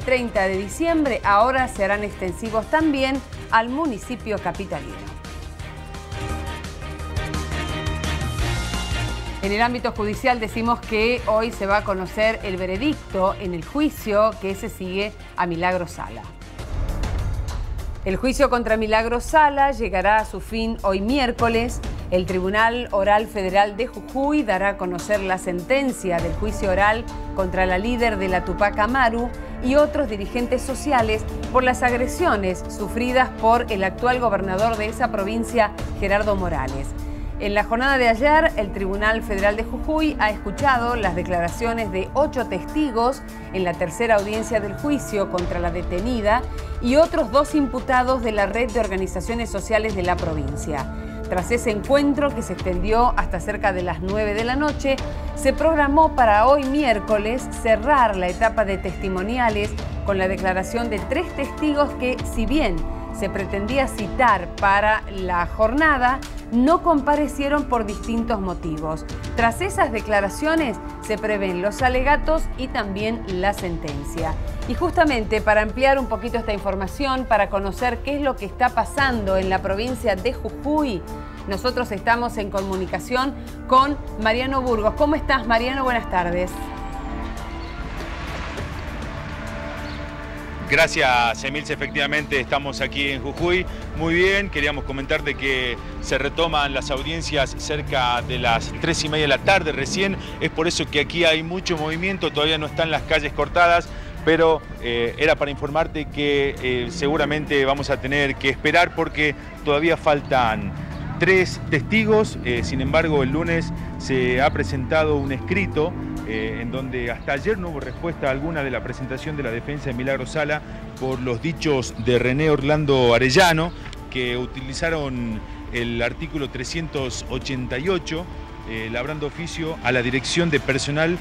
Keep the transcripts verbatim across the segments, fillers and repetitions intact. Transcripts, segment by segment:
treinta de diciembre, ahora se harán extensivos también al municipio capitalino. En el ámbito judicial decimos que hoy se va a conocer el veredicto en el juicio que se sigue a Milagro Sala. El juicio contra Milagro Sala llegará a su fin hoy miércoles. El Tribunal Oral Federal de Jujuy dará a conocer la sentencia del juicio oral contra la líder de la Tupac Amaru y otros dirigentes sociales por las agresiones sufridas por el actual gobernador de esa provincia, Gerardo Morales. En la jornada de ayer, el Tribunal Federal de Jujuy ha escuchado las declaraciones de ocho testigos en la tercera audiencia del juicio contra la detenida y otros dos imputados de la red de organizaciones sociales de la provincia. Tras ese encuentro, que se extendió hasta cerca de las nueve de la noche, se programó para hoy miércoles cerrar la etapa de testimoniales con la declaración de tres testigos que, si bien se pretendía citar para la jornada, no comparecieron por distintos motivos. Tras esas declaraciones se prevén los alegatos y también la sentencia. Y justamente para ampliar un poquito esta información, para conocer qué es lo que está pasando en la provincia de Jujuy, nosotros estamos en comunicación con Mariano Burgos. ¿Cómo estás, Mariano? Buenas tardes. Gracias, Emilce. Efectivamente, estamos aquí en Jujuy. Muy bien, queríamos comentarte que se retoman las audiencias cerca de las tres y media de la tarde recién. Es por eso que aquí hay mucho movimiento, todavía no están las calles cortadas, pero eh, era para informarte que eh, seguramente vamos a tener que esperar porque todavía faltan tres testigos. Eh, sin embargo, el lunes se ha presentado un escrito Eh, en donde hasta ayer no hubo respuesta alguna de la presentación de la defensa de Milagro Sala por los dichos de René Orlando Arellano, que utilizaron el artículo trescientos ochenta y ocho, eh, labrando oficio a la Dirección de Personal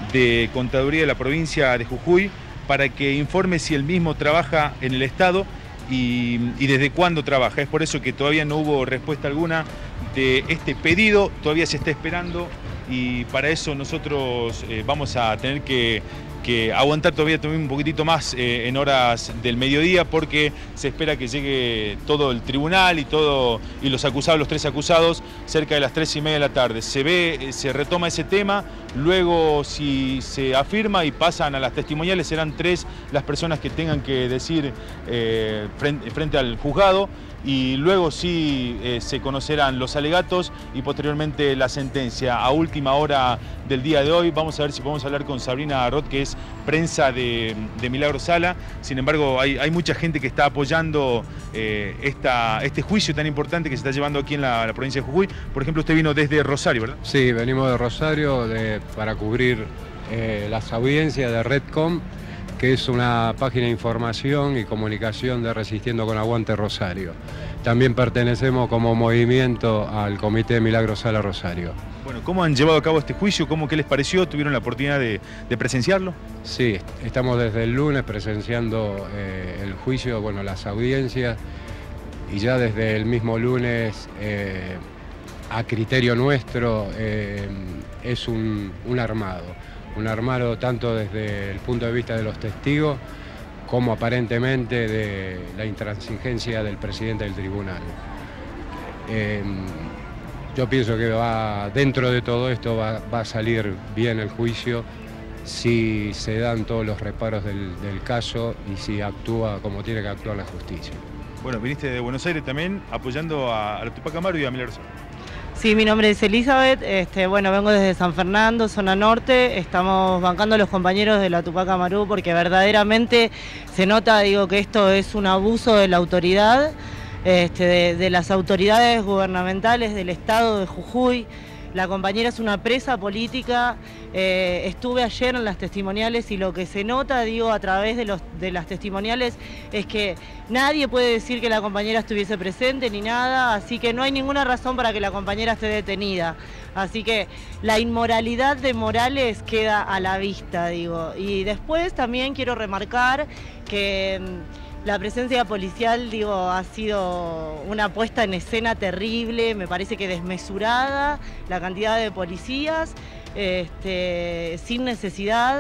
de Contaduría de la provincia de Jujuy para que informe si él mismo trabaja en el Estado y, y desde cuándo trabaja. Es por eso que todavía no hubo respuesta alguna de este pedido, todavía se está esperando. Y para eso nosotros eh, vamos a tener que, que aguantar todavía también un poquitito más eh, en horas del mediodía, porque se espera que llegue todo el tribunal y todo y los acusados, los tres acusados, cerca de las tres y media de la tarde. Se ve, se retoma ese tema, luego si se afirma y pasan a las testimoniales, serán tres las personas que tengan que decir eh, frente, frente al juzgado. Y luego sí eh, se conocerán los alegatos y posteriormente la sentencia. A última hora del día de hoy vamos a ver si podemos hablar con Sabrina Roth, que es prensa de, de Milagro Sala. Sin embargo, hay, hay mucha gente que está apoyando eh, esta, este juicio tan importante que se está llevando aquí en la, la provincia de Jujuy. Por ejemplo, usted vino desde Rosario, ¿verdad? Sí, venimos de Rosario de, para cubrir eh, las audiencias de Redcom, que es una página de información y comunicación de Resistiendo con Aguante Rosario. También pertenecemos como movimiento al Comité de Milagro Sala Rosario. Bueno, ¿cómo han llevado a cabo este juicio? ¿Cómo, qué les pareció? ¿Tuvieron la oportunidad de, de presenciarlo? Sí, estamos desde el lunes presenciando eh, el juicio, bueno, las audiencias, y ya desde el mismo lunes, eh, a criterio nuestro, eh, es un, un armado. Un armado tanto desde el punto de vista de los testigos como aparentemente de la intransigencia del presidente del tribunal. Eh, yo pienso que va, dentro de todo esto va, va a salir bien el juicio si se dan todos los reparos del, del caso y si actúa como tiene que actuar la justicia. Bueno, viniste de Buenos Aires también apoyando a, a la Tupac Amaru y a Milagro Sala. Sí, mi nombre es Elizabeth, este, bueno, vengo desde San Fernando, zona norte, estamos bancando a los compañeros de la Tupac Amaru porque verdaderamente se nota, digo, que esto es un abuso de la autoridad, este, de, de las autoridades gubernamentales del Estado de Jujuy. La compañera es una presa política, eh, estuve ayer en las testimoniales y lo que se nota, digo, a través de, los, de las testimoniales es que nadie puede decir que la compañera estuviese presente ni nada, así que no hay ninguna razón para que la compañera esté detenida. Así que la inmoralidad de Morales queda a la vista, digo. Y después también quiero remarcar que la presencia policial, digo, ha sido una puesta en escena terrible, me parece que desmesurada, la cantidad de policías, este, sin necesidad.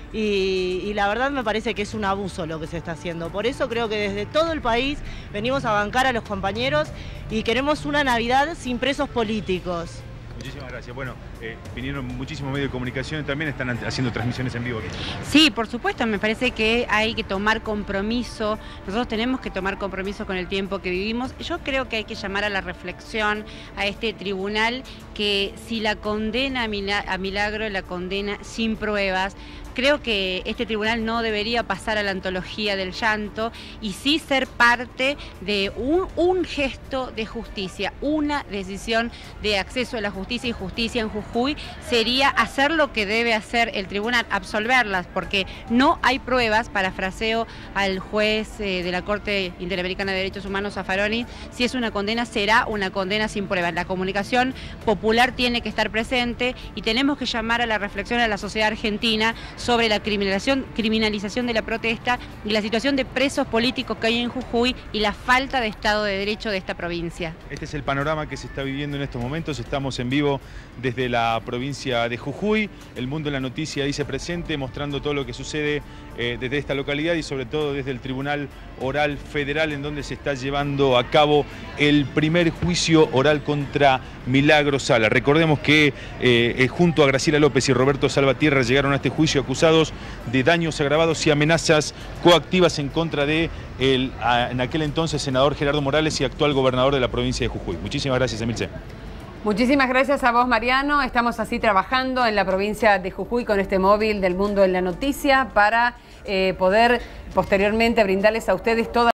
y, y la verdad me parece que es un abuso lo que se está haciendo. Por eso creo que desde todo el país venimos a bancar a los compañeros y queremos una Navidad sin presos políticos. Muchísimas gracias. Bueno, eh, vinieron muchísimos medios de comunicación, también están haciendo transmisiones en vivo aquí. Sí, por supuesto, me parece que hay que tomar compromiso, nosotros tenemos que tomar compromiso con el tiempo que vivimos. Yo creo que hay que llamar a la reflexión a este tribunal, que si la condena a Milagro, la condena sin pruebas. Creo que este tribunal no debería pasar a la antología del llanto y sí ser parte de un, un gesto de justicia, una decisión de acceso a la justicia y justicia en Jujuy sería hacer lo que debe hacer el tribunal, absolverlas, porque no hay pruebas, parafraseo al juez eh, de la Corte Interamericana de Derechos Humanos, Zaffaroni, si es una condena será una condena sin pruebas. La comunicación popular tiene que estar presente y tenemos que llamar a la reflexión a la sociedad argentina sobre la criminalización, criminalización de la protesta y la situación de presos políticos que hay en Jujuy y la falta de Estado de Derecho de esta provincia. Este es el panorama que se está viviendo en estos momentos. Estamos en vivo desde la provincia de Jujuy. El Mundo de la Noticia dice presente, mostrando todo lo que sucede eh, desde esta localidad y sobre todo desde el Tribunal Oral Federal, en donde se está llevando a cabo el primer juicio oral contra Milagro Sala. Recordemos que eh, junto a Graciela López y Roberto Salvatierra llegaron a este juicio acusados de daños agravados y amenazas coactivas en contra de el, a, en aquel entonces senador Gerardo Morales y actual gobernador de la provincia de Jujuy. Muchísimas gracias, Emilce. Muchísimas gracias a vos, Mariano. Estamos así trabajando en la provincia de Jujuy con este móvil del Mundo en la Noticia para eh, poder posteriormente brindarles a ustedes toda